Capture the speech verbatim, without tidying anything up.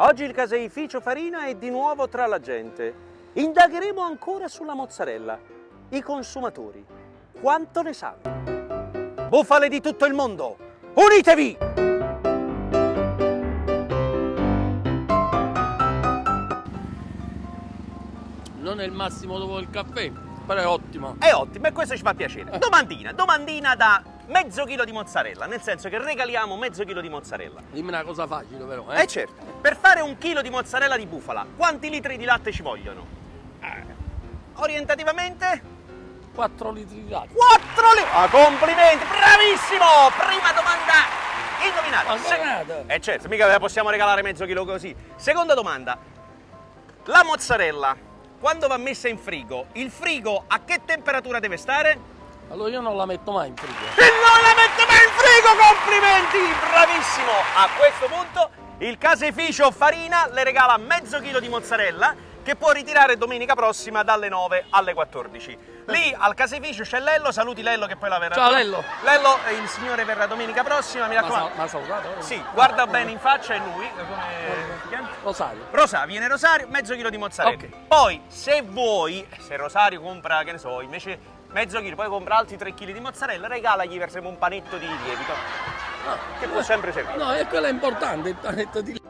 Oggi il caseificio farina è di nuovo tra la gente. Indagheremo ancora sulla mozzarella. I consumatori, quanto ne sanno? Bufale di tutto il mondo, unitevi! Non è il massimo dopo il caffè, però è ottima. È ottima e questo ci fa piacere. Domandina, domandina da mezzo chilo di mozzarella, nel senso che regaliamo mezzo chilo di mozzarella. Dimmi una cosa facile però, eh? Eh certo, per fare un chilo di mozzarella di bufala, quanti litri di latte ci vogliono? Eh, orientativamente? quattro litri di latte. quattro litri! Ah, complimenti, bravissimo! Prima domanda indovinata. Se... Eh certo, mica ve la possiamo regalare mezzo chilo così. Seconda domanda, la mozzarella, quando va messa in frigo, il frigo a che temperatura deve stare? Allora io non la metto mai in frigo. E non la mette mai in frigo, complimenti! Bravissimo! A questo punto il caseificio farina le regala mezzo chilo di mozzarella che può ritirare domenica prossima dalle nove alle quattordici. Lì al caseificio c'è Lello, saluti Lello che poi la verrà. Ciao Lello! Lello, il signore verrà domenica prossima, mi raccomando. Ma ha salutato? Sì, guarda bene in faccia, è lui. Come si chiama? Rosario. Rosario, viene Rosario, mezzo chilo di mozzarella. Ok. Poi, se vuoi, se Rosario compra, che ne so, invece mezzo chilo, poi compra altri tre chili di mozzarella, regalagli per esempio un panetto di lievito, No, che può sempre servire. No, e quello è importante, il panetto di